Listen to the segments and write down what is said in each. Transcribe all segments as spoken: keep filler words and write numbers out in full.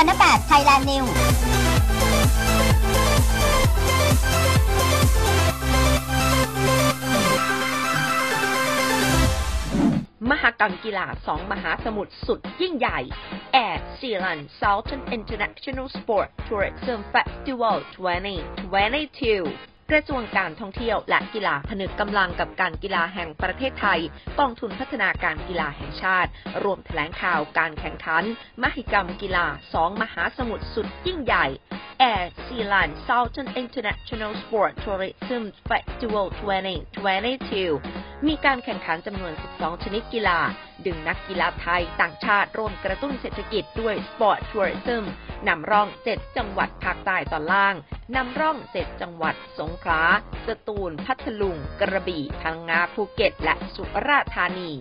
ธนแปด Thailand News มหกรรมกีฬาสองมหาสมุทรสุดยิ่งใหญ่ Air Sealand Southern International Sport Tourism Festival สองพันยี่สิบสองกระทรวงการท่องเที่ยวและกีฬาผนึกกำลังกับการกีฬาแห่งประเทศไทยกองทุนพัฒนาการกีฬาแห่งชาติรวมแถลงข่าวการแข่งขันมหกรรมกีฬาสองมหาสมุทรสุดยิ่งใหญ่ Air Sealand Southern International Sport Tourism Festival สองพันยี่สิบสองมีการแข่งขันจำนวนสิบสองชนิดกีฬาดึงนักกีฬาไทยต่างชาติร่วมกระตุ้นเศรษฐกิจด้วย Sport Tourism นำร่องเจ็ดจังหวัดภาคใต้ตอนล่างนำร่องเจ็ดจังหวัดสงขลาสตูลพัทลุงกระบี่พังงาภูเก็ตและสุราษฎร์ธานี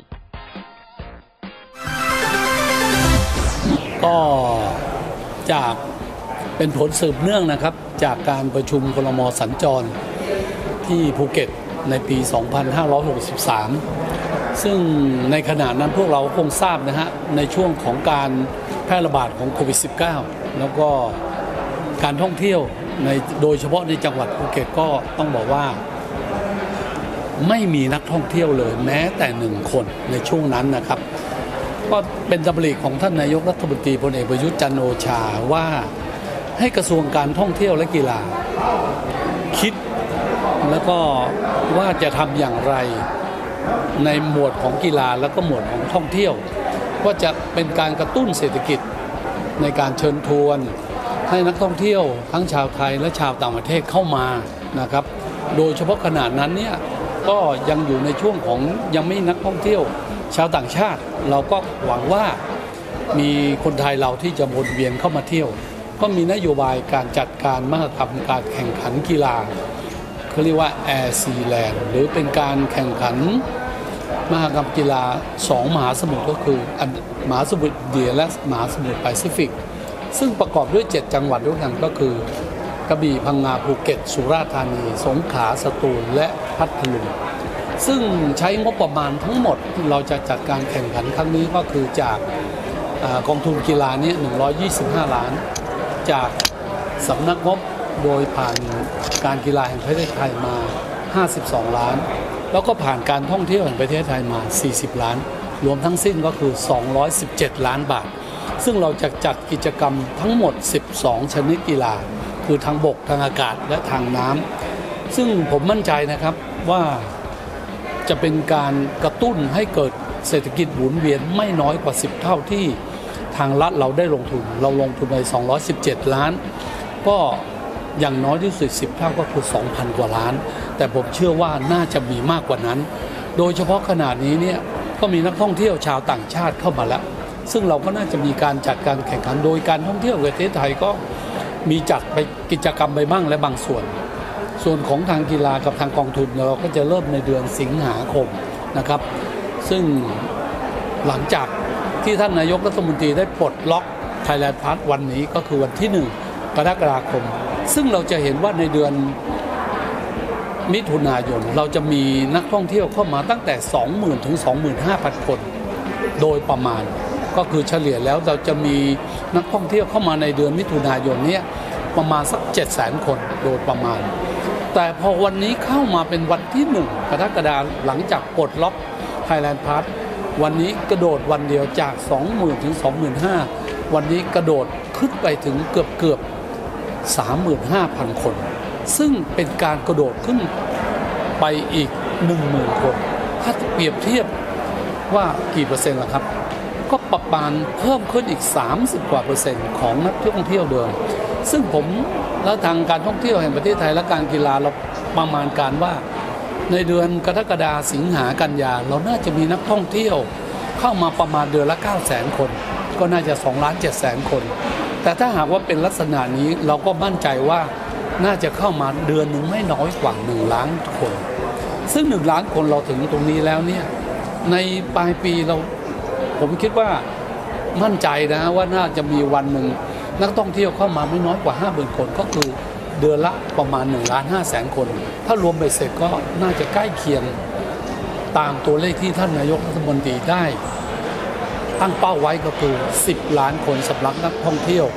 ก็จากเป็นผลสืบเนื่องนะครับจากการประชุมครม.สัญจรที่ภูเก็ตในปี สองพันห้าร้อยหกสิบสาม ซึ่งในขณะนั้นพวกเราคงทราบนะฮะในช่วงของการแพร่ระบาดของโควิด สิบเก้า แล้วก็การท่องเที่ยวในโดยเฉพาะในจังหวัดภูเก็ตก็ต้องบอกว่าไม่มีนักท่องเที่ยวเลยแม้แต่หนึ่งคนในช่วงนั้นนะครับก็เป็นดำริของท่านนายกรัฐมนตรีพลเอกประยุทธ์จันทร์โอชาว่าให้กระทรวงการท่องเที่ยวและกีฬาคิดแล้วก็ว่าจะทำอย่างไรในหมวดของกีฬาแล้วก็หมวดของท่องเที่ยวว่าจะเป็นการกระตุ้นเศรษฐกิจในการเชิญชวนให้นักท่องเที่ยวทั้งชาวไทยและชาวต่างประเทศเข้ามานะครับโดยเฉพาะขนาดนั้นเนี่ยก็ยังอยู่ในช่วงของยังไม่นักท่องเที่ยวชาวต่างชาติเราก็หวังว่ามีคนไทยเราที่จะวนเวียนเข้ามาเที่ยวก็มีนโยบายการจัดการมหกรรมการแข่งขันกีฬาเขาเรียกว่า Air Sealand หรือเป็นการแข่งขันมหกรรมกีฬาสองมหาสมุทรก็คือมหาสมุทรอินเดียและมหาสมุทรแปซิฟิกซึ่งประกอบด้วยเจ็ดจังหวัดด้วยกันก็คือกระบี่พังงาภูเก็ตสุราษฎร์ธานีสงขลาสตูลและพัทลุงซึ่งใช้งบประมาณทั้งหมดที่เราจะจัดการแข่งขันครั้งนี้ก็คือจากกองทุนกีฬานี้หนึ่งร้อยยี่สิบห้าล้านจากสำนักงบโดยผ่านการกีฬาแห่งประเทศไทยมาห้าสิบสองล้านแล้วก็ผ่านการท่องเที่ยวแห่งประเทศไทยมาสี่สิบล้านรวมทั้งสิ้นก็คือสองร้อยสิบเจ็ดล้านบาทซึ่งเราจะจัดกิจกรรมทั้งหมดสิบสองชนิดกีฬาคือทางบกทางอากาศและทางน้ำซึ่งผมมั่นใจนะครับว่าจะเป็นการกระตุ้นให้เกิดเศรษฐกิจหมุนเวียนไม่น้อยกว่าสิบเท่าที่ทางรัฐเราได้ลงทุนเราลงทุนไปสองร้อยสิบเจ็ดล้านก็อย่างน้อยที่สุดสิบเท่าก็คือ สองพัน กว่าล้านแต่ผมเชื่อว่าน่าจะมีมากกว่านั้นโดยเฉพาะขนาดนี้เนี่ยก็มีนักท่องเที่ยวชาวต่างชาติเข้ามาแล้วซึ่งเราก็น่าจะมีการจัดการแข่งขันโดยการท่องเที่ยวประเทศไทยก็มีจัดไปกิจกรรมไปบ้างและบางส่วนส่วนของทางกีฬากับทางกองทุนเราก็จะเริ่มในเดือนสิงหาคมนะครับซึ่งหลังจากที่ท่านนายกรัฐมนตรีได้ปลดล็อก Thailand Pass วันนี้ก็คือวันที่หนึ่งกรกฎาคมซึ่งเราจะเห็นว่าในเดือนมิถุนายนเราจะมีนักท่องเที่ยวเข้ามาตั้งแต่ สองหมื่น ถึง สองหมื่นห้าพัน คนโดยประมาณก็คือเฉลี่ยแล้วเราจะมีนักท่องเที่ยวเข้ามาในเดือนมิถุนายนนี้ประมาณสัก เจ็ดแสน คนโดยประมาณแต่พอวันนี้เข้ามาเป็นวันที่หนึ่งกรกฎาคมหลังจากปลดล็อก Thailand Pass วันนี้กระโดดวันเดียวจาก สองหมื่น ถึง สองหมื่นห้าพัน วันนี้กระโดดขึ้นไปถึงเกือบเกือบ สามหมื่นห้าพัน คนซึ่งเป็นการกระโดดขึ้นไปอีก หนึ่งหมื่น คนถ้าเปรียบเทียบว่ากี่เปอร์เซ็นต์ล่ะครับก็ประมาณเพิ่มขึ้นอีกสามสิบกว่าเปอร์เซ็นต์ของนักท่องเที่ยวเดิมซึ่งผมและทางการท่องเที่ยวแห่งประเทศไทยและการกีฬาเราประมาณการว่าในเดือนกรกฎาคมสิงหากันยาเราน่าจะมีนักท่องเที่ยวเข้ามาประมาณเดือนละ เก้าแสน คนก็น่าจะ สองล้านเจ็ดแสน คนแต่ถ้าหากว่าเป็นลักษณะนี้เราก็มั่นใจว่าน่าจะเข้ามาเดือนหนึ่งไม่น้อยกว่าหนึ่งล้านคนซึ่งหนึ่งล้านคนเราถึงตรงนี้แล้วเนี่ยในปลายปีเราผมคิดว่ามั่นใจนะว่าน่าจะมีวันหนึ่งนักท่องเที่ยวเข้ามาไม่น้อยกว่า ห้าหมื่น คนก็คือเดือนละประมาณหนึ่งล้านห้าแสน คนถ้ารวมไปเสร็จก็น่าจะใกล้เคียงตามตัวเลขที่ท่านนายกรัฐมนตรีได้ตั้งเป้าไว้ก็คือสิบล้านคนสำหรับนักท่องเที่ยว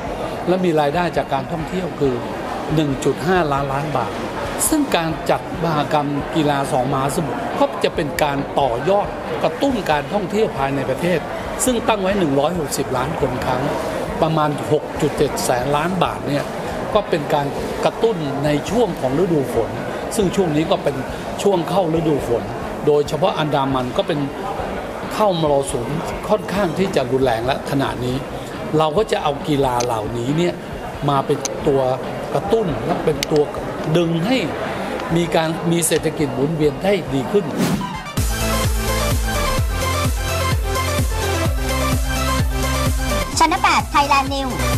และมีรายได้จากการท่องเที่ยวคือ หนึ่งจุดห้า ล้านล้านบาทซึ่งการจัดมหกรรมกีฬาสองมหาสมุทรก็จะเป็นการต่อยอดกระตุ้นการท่องเที่ยวภายในประเทศซึ่งตั้งไว้หนึ่งร้อยหกสิบล้านคนครั้งประมาณ หกจุดเจ็ด แสนล้านบาทเนี่ยก็เป็นการกระตุ้นในช่วงของฤดูฝนซึ่งช่วงนี้ก็เป็นช่วงเข้าฤดูฝนโดยเฉพาะอันดามันก็เป็นเข้ามรสุมค่อนข้างที่จะรุนแรงและขณะนี้เราก็จะเอากีฬาเหล่านี้เนี่ยมาเป็นตัวกระตุ้นและเป็นตัวดึงให้มีการมีเศรษฐกิจหมุนเวียนได้ดีขึ้นชั้นแปด Thailand News